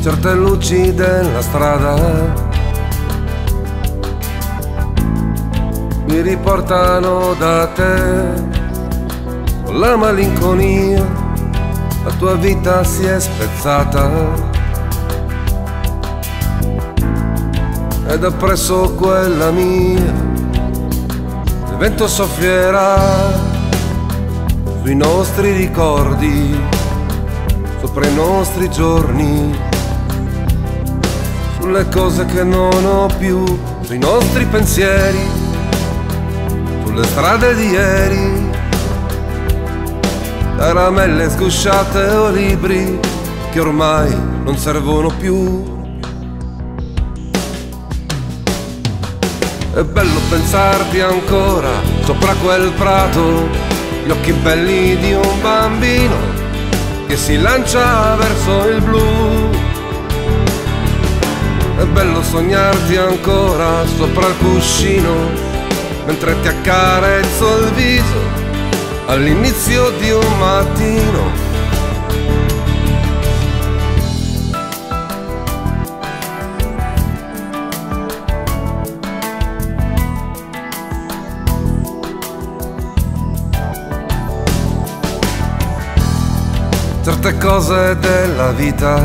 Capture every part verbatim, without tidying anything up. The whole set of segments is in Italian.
certe luci della strada mi riportano da te. Con la malinconia la tua vita si è spezzata ed appresso quella mia il vento soffierà sui nostri ricordi, sopra i nostri giorni, sulle cose che non ho più, sui nostri pensieri, sulle strade di ieri, caramelle sgusciate o libri che ormai non servono più. È bello pensarti ancora sopra quel prato, gli occhi belli di un bambino che si lancia verso il blu. È bello sognarti ancora sopra il cuscino mentre ti accarezzo il viso all'inizio di un mattino. Certe cose della vita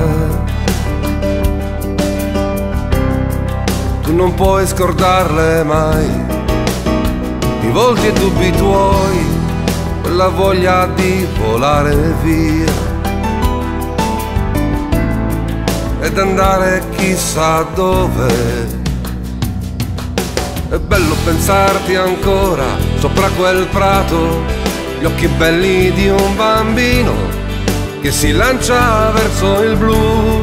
tu non puoi scordarle mai, i volti e dubbi tuoi, quella voglia di volare via ed andare chissà dove. È bello pensarti ancora sopra quel prato, gli occhi belli di un bambino che si lancia verso il blu.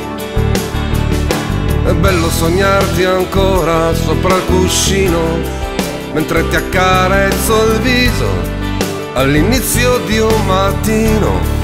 È bello sognarti ancora sopra il cuscino mentre ti accarezzo il viso all'inizio di un mattino.